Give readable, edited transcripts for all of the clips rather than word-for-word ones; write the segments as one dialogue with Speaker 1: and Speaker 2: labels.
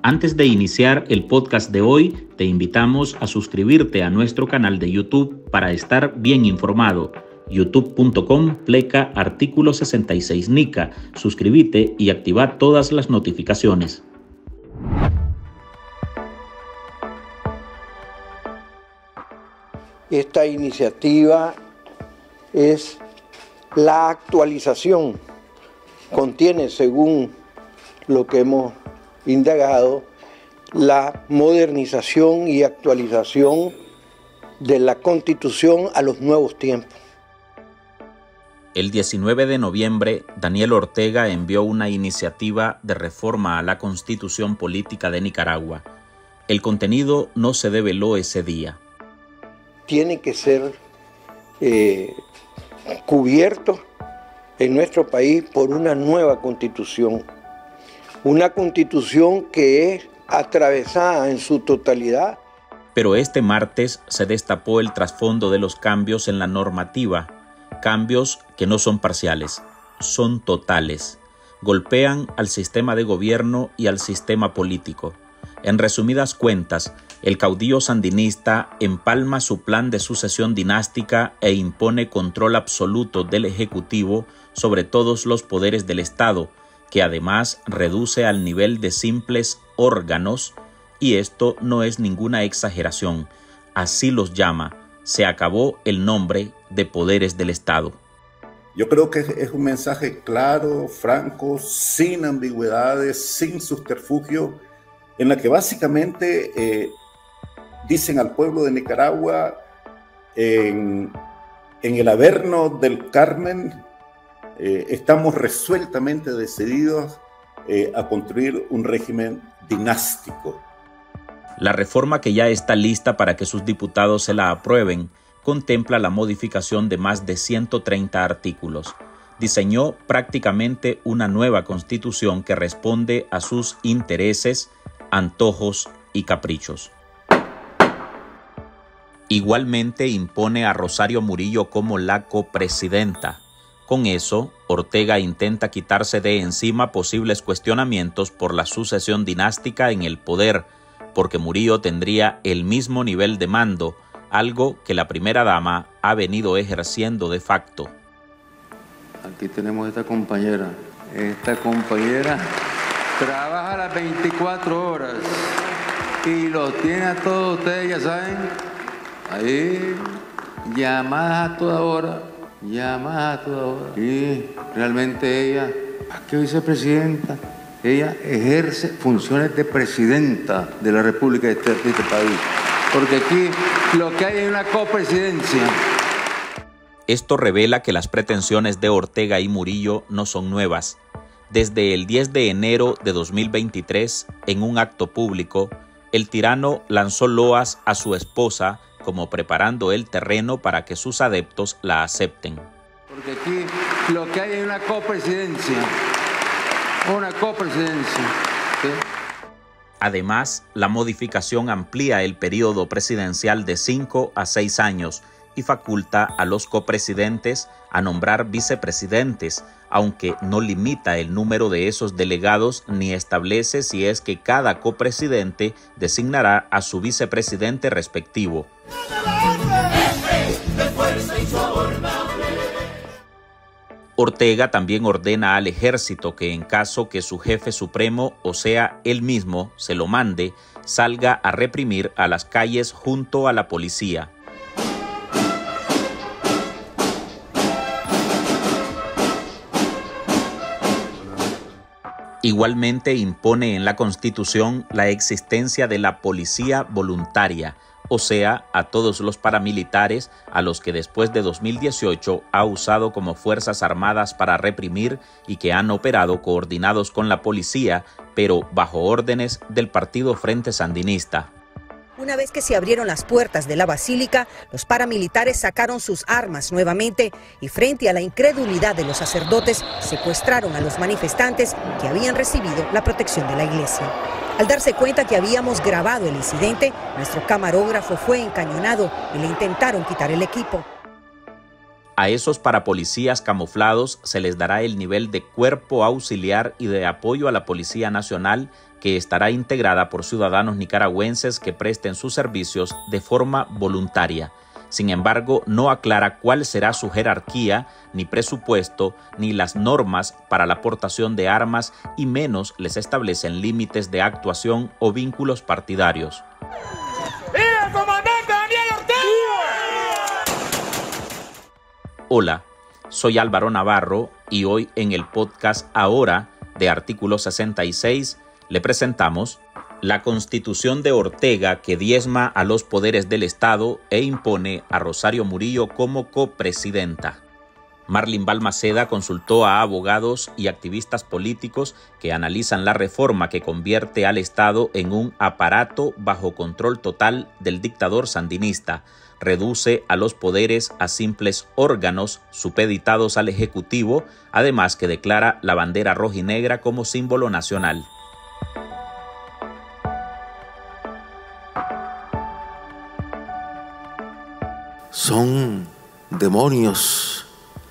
Speaker 1: Antes de iniciar el podcast de hoy, te invitamos a suscribirte a nuestro canal de YouTube para estar bien informado. youtube.com/artículo 66 NICA. Suscríbete y activa todas las notificaciones.
Speaker 2: Esta iniciativa es la actualización, contiene, según lo que hemos indagado, la modernización y actualización de la Constitución a los nuevos tiempos.
Speaker 1: El 19 de noviembre, Daniel Ortega envió una iniciativa de reforma a la Constitución Política de Nicaragua. El contenido no se develó ese día.
Speaker 2: Tiene que ser cubierto en nuestro país por una nueva Constitución. Una Constitución que es atravesada en su totalidad.
Speaker 1: Pero este martes se destapó el trasfondo de los cambios en la normativa. Cambios que no son parciales, son totales. Golpean al sistema de gobierno y al sistema político. En resumidas cuentas, el caudillo sandinista empalma su plan de sucesión dinástica e impone control absoluto del Ejecutivo sobre todos los poderes del Estado, que además reduce al nivel de simples órganos, y esto no es ninguna exageración, así los llama. Se acabó el nombre de poderes del Estado.
Speaker 3: Yo creo que es un mensaje claro, franco, sin ambigüedades, sin subterfugio, en la que básicamente dicen al pueblo de Nicaragua, en el Averno del Carmen, estamos resueltamente decididos a construir un régimen dinástico.
Speaker 1: La reforma, que ya está lista para que sus diputados se la aprueben, contempla la modificación de más de 130 artículos. Diseñó prácticamente una nueva constitución que responde a sus intereses, antojos y caprichos. Igualmente impone a Rosario Murillo como la copresidenta. Con eso, Ortega intenta quitarse de encima posibles cuestionamientos por la sucesión dinástica en el poder, porque Murillo tendría el mismo nivel de mando, algo que la primera dama ha venido ejerciendo de facto.
Speaker 4: Aquí tenemos esta compañera. Esta compañera trabaja las 24 horas y los tiene a todos ustedes, ya saben, ahí, llamadas a toda hora. Y realmente ella, ¿para qué vicepresidenta? Ella ejerce funciones de presidenta de la República de este país. Porque aquí lo que hay es una copresidencia.
Speaker 1: Esto revela que las pretensiones de Ortega y Murillo no son nuevas. Desde el 10 de enero de 2023, en un acto público, el tirano lanzó loas a su esposa como preparando el terreno para que sus adeptos la acepten.
Speaker 4: Porque aquí lo que hay es una copresidencia. ¿Sí?
Speaker 1: Además, la modificación amplía el periodo presidencial de 5 a 6 años y faculta a los copresidentes a nombrar vicepresidentes, aunque no limita el número de esos delegados ni establece si es que cada copresidente designará a su vicepresidente respectivo. Ortega también ordena al ejército que, en caso que su jefe supremo, o sea, él mismo, se lo mande, salga a reprimir a las calles junto a la policía. Igualmente impone en la Constitución la existencia de la policía voluntaria, o sea, a todos los paramilitares a los que después de 2018 ha usado como fuerzas armadas para reprimir y que han operado coordinados con la policía, pero bajo órdenes del Partido Frente Sandinista.
Speaker 5: Una vez que se abrieron las puertas de la basílica, los paramilitares sacaron sus armas nuevamente y, frente a la incredulidad de los sacerdotes, secuestraron a los manifestantes que habían recibido la protección de la iglesia. Al darse cuenta que habíamos grabado el incidente, nuestro camarógrafo fue encañonado y le intentaron quitar el equipo.
Speaker 1: A esos parapolicías camuflados se les dará el nivel de cuerpo auxiliar y de apoyo a la Policía Nacional, que estará integrada por ciudadanos nicaragüenses que presten sus servicios de forma voluntaria. Sin embargo, no aclara cuál será su jerarquía, ni presupuesto, ni las normas para la aportación de armas, y menos les establecen límites de actuación o vínculos partidarios.
Speaker 6: ¡Viva el comandante Daniel Ortega!
Speaker 1: Hola, soy Álvaro Navarro y hoy en el podcast Ahora de Artículo 66 le presentamos la Constitución de Ortega, que diezma a los poderes del Estado e impone a Rosario Murillo como copresidenta. Marlin Balmaceda consultó a abogados y activistas políticos que analizan la reforma que convierte al Estado en un aparato bajo control total del dictador sandinista, reduce a los poderes a simples órganos supeditados al Ejecutivo, además que declara la bandera rojinegra como símbolo nacional.
Speaker 4: Son demonios.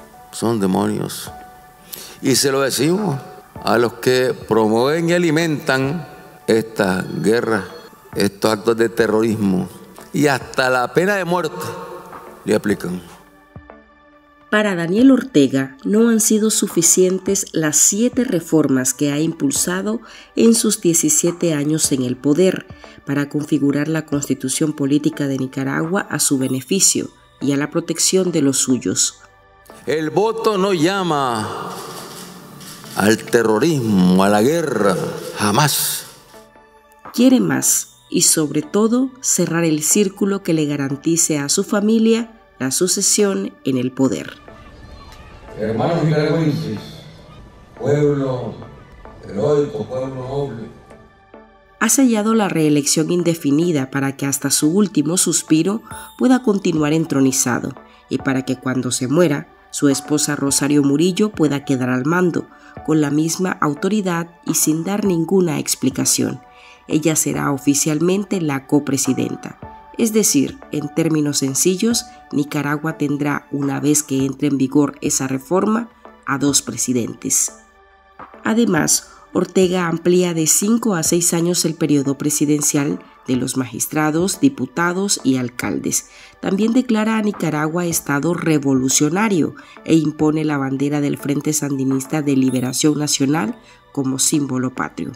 Speaker 4: Y se lo decimos a los que promueven y alimentan estas guerras, estos actos de terrorismo, y hasta la pena de muerte le aplican.
Speaker 7: Para Daniel Ortega no han sido suficientes las 7 reformas que ha impulsado en sus 17 años en el poder para configurar la constitución política de Nicaragua a su beneficio y a la protección de los suyos.
Speaker 4: El voto no llama al terrorismo, a la guerra, jamás.
Speaker 7: Quiere más y sobre todo cerrar el círculo que le garantice a su familia la sucesión en el poder.
Speaker 4: Hermanos nicaragüenses, pueblo heroico, pueblo noble.
Speaker 7: Ha sellado la reelección indefinida para que hasta su último suspiro pueda continuar entronizado y para que cuando se muera, su esposa Rosario Murillo pueda quedar al mando, con la misma autoridad y sin dar ninguna explicación. Ella será oficialmente la copresidenta. Es decir, en términos sencillos, Nicaragua tendrá, una vez que entre en vigor esa reforma, a 2 presidentes. Además, Ortega amplía de 5 a 6 años el periodo presidencial de los magistrados, diputados y alcaldes. También declara a Nicaragua Estado revolucionario e impone la bandera del Frente Sandinista de Liberación Nacional como símbolo patrio.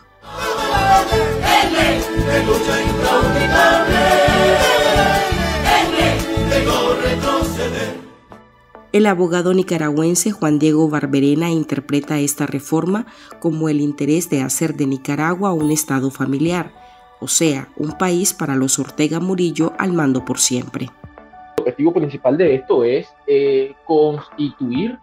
Speaker 7: El abogado nicaragüense Juan Diego Barberena interpreta esta reforma como el interés de hacer de Nicaragua un estado familiar, o sea, un país para los Ortega Murillo al mando por siempre.
Speaker 8: El objetivo principal de esto es constituir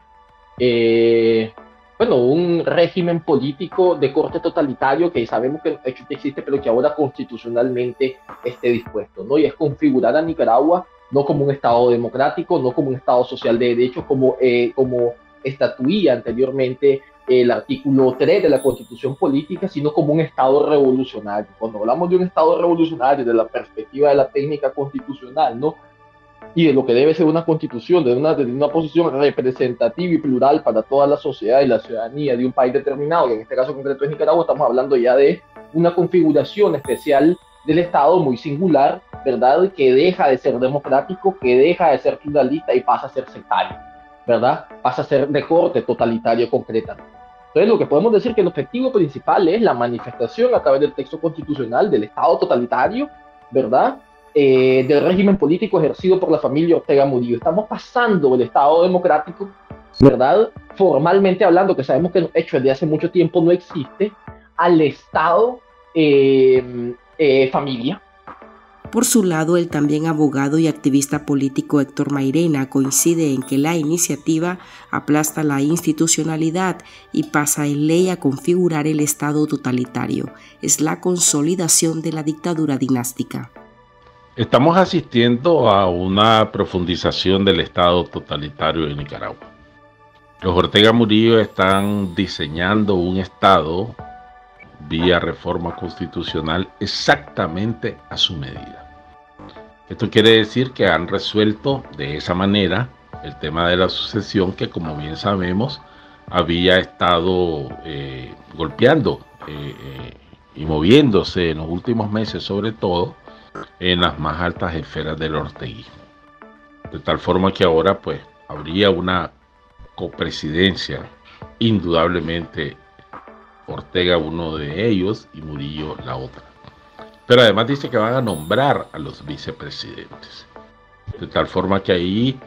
Speaker 8: un régimen político de corte totalitario que sabemos que existe, pero que ahora constitucionalmente esté dispuesto, ¿no? Y es configurar a Nicaragua no como un Estado democrático, no como un Estado social de derecho, como estatuía anteriormente el artículo 3 de la Constitución Política, sino como un Estado revolucionario. Cuando hablamos de un Estado revolucionario, de la perspectiva de la técnica constitucional, ¿no? Y de lo que debe ser una constitución, de una posición representativa y plural para toda la sociedad y la ciudadanía de un país determinado, que en este caso concreto es Nicaragua, estamos hablando ya de una configuración especial del Estado muy singular, ¿verdad? Que deja de ser democrático, que deja de ser pluralista y pasa a ser sectario, ¿verdad? Pasa a ser de corte totalitario concretamente. Entonces, lo que podemos decir que el objetivo principal es la manifestación a través del texto constitucional del Estado totalitario, ¿verdad? Del régimen político ejercido por la familia Ortega Murillo. Estamos pasando del Estado democrático, ¿verdad? Formalmente hablando, que sabemos que el hecho desde hace mucho tiempo no existe, al Estado familia.
Speaker 7: Por su lado, el también abogado y activista político Héctor Mairena coincide en que la iniciativa aplasta la institucionalidad y pasa en ley a configurar el Estado totalitario. Es la consolidación de la dictadura dinástica.
Speaker 9: Estamos asistiendo a una profundización del Estado totalitario de Nicaragua. Los Ortega Murillo están diseñando un Estado vía reforma constitucional exactamente a su medida. Esto quiere decir que han resuelto de esa manera el tema de la sucesión, que como bien sabemos había estado golpeando y moviéndose en los últimos meses, sobre todo en las más altas esferas del orteguismo. De tal forma que ahora pues habría una copresidencia, indudablemente Ortega uno de ellos y Murillo la otra. Pero además dice que van a nombrar a los vicepresidentes. De tal forma que ahí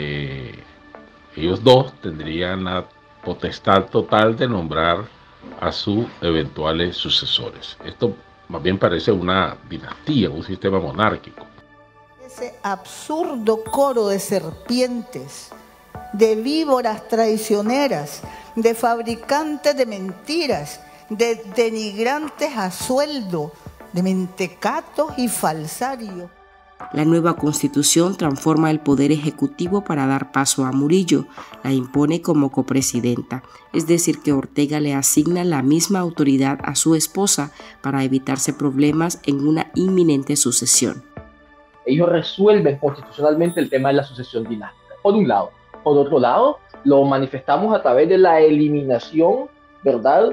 Speaker 9: ellos dos tendrían la potestad total de nombrar a sus eventuales sucesores. Esto más bien parece una dinastía, un sistema monárquico.
Speaker 10: Ese absurdo coro de serpientes, de víboras traicioneras, de fabricantes de mentiras, de denigrantes a sueldo, de mentecatos y falsarios.
Speaker 7: La nueva constitución transforma el poder ejecutivo para dar paso a Murillo, la impone como copresidenta, es decir que Ortega le asigna la misma autoridad a su esposa para evitarse problemas en una inminente sucesión.
Speaker 8: Ellos resuelven constitucionalmente el tema de la sucesión dinástica, por un lado. Por otro lado, lo manifestamos a través de la eliminación, ¿verdad?,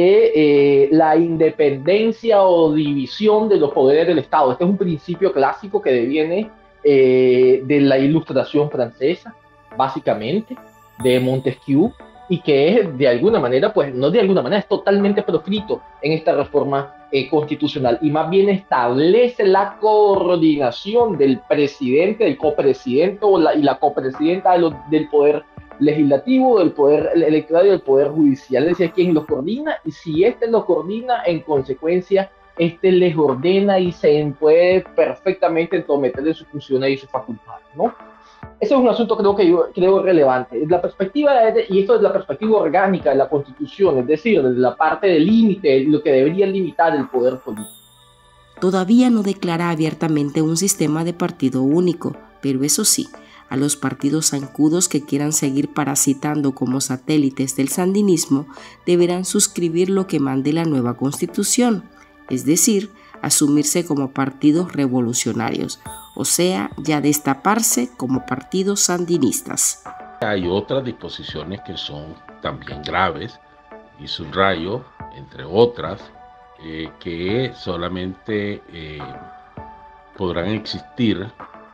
Speaker 8: de la independencia o división de los poderes del Estado. Este es un principio clásico que deviene de la Ilustración francesa, básicamente, de Montesquieu, y que es de alguna manera, pues no de alguna manera, es totalmente proscrito en esta reforma constitucional, y más bien establece la coordinación del presidente, del copresidente y la copresidenta del poder legislativo, del poder electoral y del poder judicial. Es decir, quien los coordina, y si este los coordina, en consecuencia este les ordena y se puede perfectamente entrometer en sus funciones y sus facultades, ¿no? Ese es un asunto creo relevante. La perspectiva y esto es la perspectiva orgánica de la Constitución, es decir, desde la parte del límite, lo que debería limitar el poder político.
Speaker 7: Todavía no declara abiertamente un sistema de partido único, pero eso sí, a los partidos zancudos que quieran seguir parasitando como satélites del sandinismo deberán suscribir lo que mande la nueva Constitución, es decir, asumirse como partidos revolucionarios, o sea, ya destaparse como partidos sandinistas.
Speaker 9: Hay otras disposiciones que son también graves, y subrayo, entre otras, que solamente podrán existir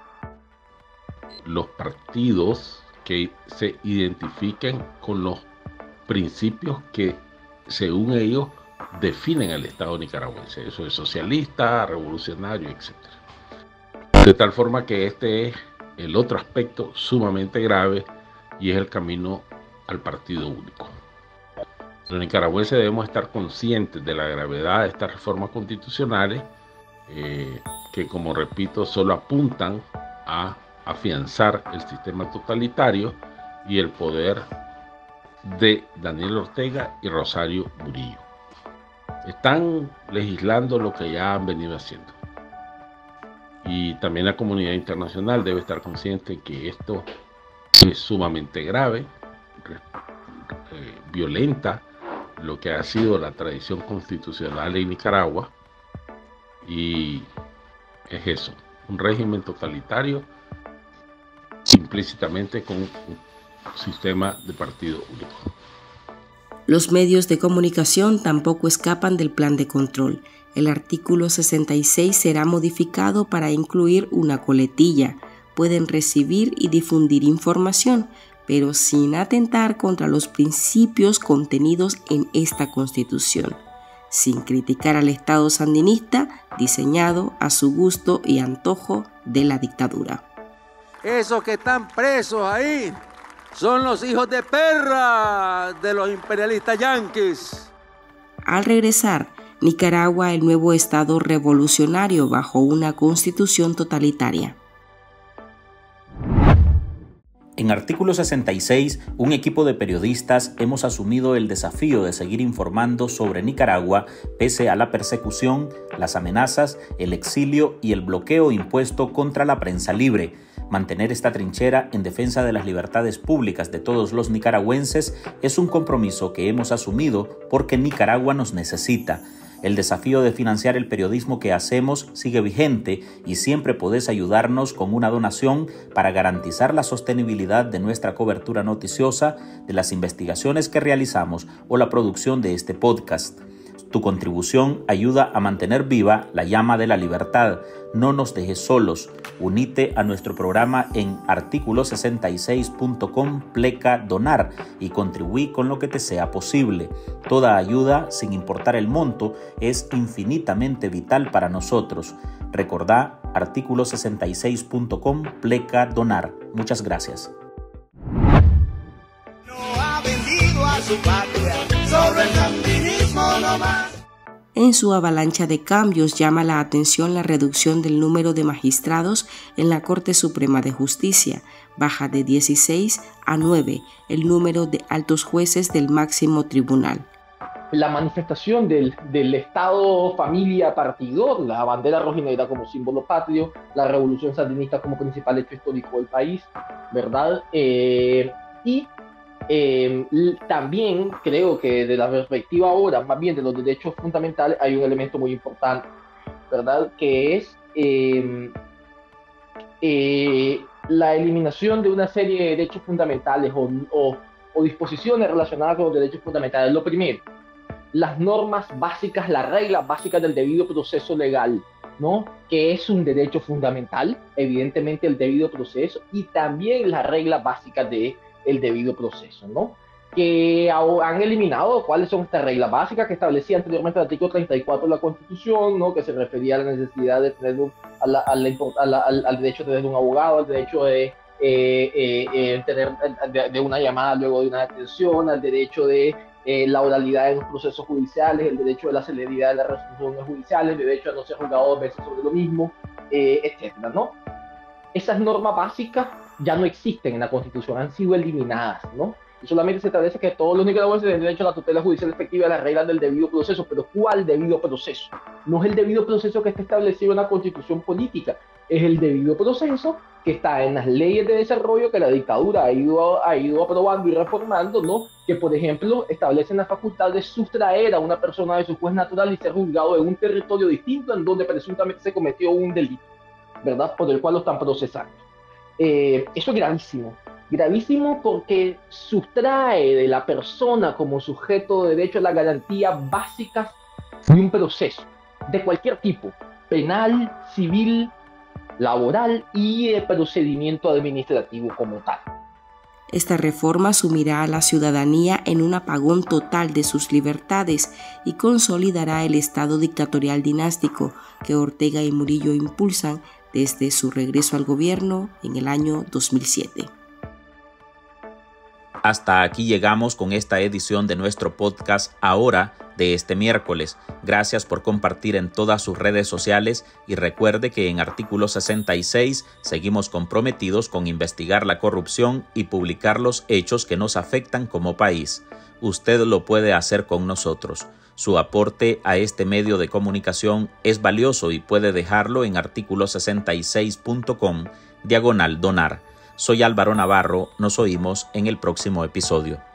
Speaker 9: los partidos que se identifiquen con los principios que, según ellos, definen el Estado nicaragüense. Eso es socialista, revolucionario, etc. De tal forma que este es el otro aspecto sumamente grave, y es el camino al partido único. Los nicaragüenses debemos estar conscientes de la gravedad de estas reformas constitucionales que, como repito, solo apuntan a afianzar el sistema totalitario y el poder de Daniel Ortega y Rosario Murillo. Están legislando lo que ya han venido haciendo. Y también la comunidad internacional debe estar consciente que esto es sumamente grave, violenta lo que ha sido la tradición constitucional en Nicaragua, y es eso, un régimen totalitario implícitamente con un sistema de partido único.
Speaker 7: Los medios de comunicación tampoco escapan del plan de control. El artículo 66 será modificado para incluir una coletilla. Pueden recibir y difundir información, pero sin atentar contra los principios contenidos en esta Constitución, sin criticar al Estado sandinista diseñado a su gusto y antojo de la dictadura.
Speaker 4: Esos que están presos ahí son los hijos de perra de los imperialistas yanquis.
Speaker 7: Al regresar, Nicaragua, el nuevo Estado revolucionario bajo una constitución totalitaria.
Speaker 1: En artículo 66, un equipo de periodistas hemos asumido el desafío de seguir informando sobre Nicaragua pese a la persecución, las amenazas, el exilio y el bloqueo impuesto contra la prensa libre. Mantener esta trinchera en defensa de las libertades públicas de todos los nicaragüenses es un compromiso que hemos asumido porque Nicaragua nos necesita. El desafío de financiar el periodismo que hacemos sigue vigente y siempre podés ayudarnos con una donación para garantizar la sostenibilidad de nuestra cobertura noticiosa, de las investigaciones que realizamos o la producción de este podcast. Tu contribución ayuda a mantener viva la llama de la libertad. No nos dejes solos. Unite a nuestro programa en articulo66.com/donar y contribuí con lo que te sea posible. Toda ayuda, sin importar el monto, es infinitamente vital para nosotros. Recordá articulo66.com/donar. Muchas gracias.
Speaker 6: No ha vendido a su patria, sobre el sandinismo no más.
Speaker 7: En su avalancha de cambios llama la atención la reducción del número de magistrados en la Corte Suprema de Justicia. Baja de 16 a 9 el número de altos jueces del máximo tribunal.
Speaker 8: La manifestación del Estado, familia, partido, la bandera rojinegra como símbolo patrio, la revolución sandinista como principal hecho histórico del país, ¿verdad? También creo que de la perspectiva ahora, más bien de los derechos fundamentales, hay un elemento muy importante, ¿verdad? Que es la eliminación de una serie de derechos fundamentales o disposiciones relacionadas con los derechos fundamentales. Lo primero, las normas básicas, las reglas básicas del debido proceso legal, ¿no? Que es un derecho fundamental, evidentemente el debido proceso, y también las reglas básicas del debido proceso, ¿no? Que han eliminado cuáles son estas reglas básicas que establecía anteriormente el artículo 34 de la Constitución, ¿no? Que se refería a la necesidad de tener al derecho de tener un abogado, al derecho de tener de una llamada luego de una detención, al derecho de la oralidad en los procesos judiciales, el derecho de la celeridad de las resoluciones judiciales, el derecho a no ser juzgado dos veces sobre lo mismo, etcétera, ¿no? Esas normas básicas ya no existen en la Constitución, han sido eliminadas, ¿no? Y solamente se establece que todos los nicaragüenses tienen derecho a la tutela judicial efectiva de las reglas del debido proceso. Pero ¿cuál debido proceso? No es el debido proceso que está establecido en la Constitución política, es el debido proceso que está en las leyes de desarrollo que la dictadura ha ido aprobando y reformando, ¿no? Que, por ejemplo, establecen la facultad de sustraer a una persona de su juez natural y ser juzgado en un territorio distinto en donde presuntamente se cometió un delito, ¿verdad? Por el cual lo están procesando. Eso es gravísimo. Gravísimo porque sustrae de la persona como sujeto de derecho a las garantías básicas de un proceso, de cualquier tipo, penal, civil, laboral y de procedimiento administrativo como tal.
Speaker 7: Esta reforma sumirá a la ciudadanía en un apagón total de sus libertades y consolidará el Estado dictatorial dinástico que Ortega y Murillo impulsan desde su regreso al gobierno en el año 2007.
Speaker 1: Hasta aquí llegamos con esta edición de nuestro podcast Ahora de este miércoles. Gracias por compartir en todas sus redes sociales y recuerde que en Artículo 66 seguimos comprometidos con investigar la corrupción y publicar los hechos que nos afectan como país. Usted lo puede hacer con nosotros. Su aporte a este medio de comunicación es valioso y puede dejarlo en articulo66.com/donar. Soy Álvaro Navarro, nos oímos en el próximo episodio.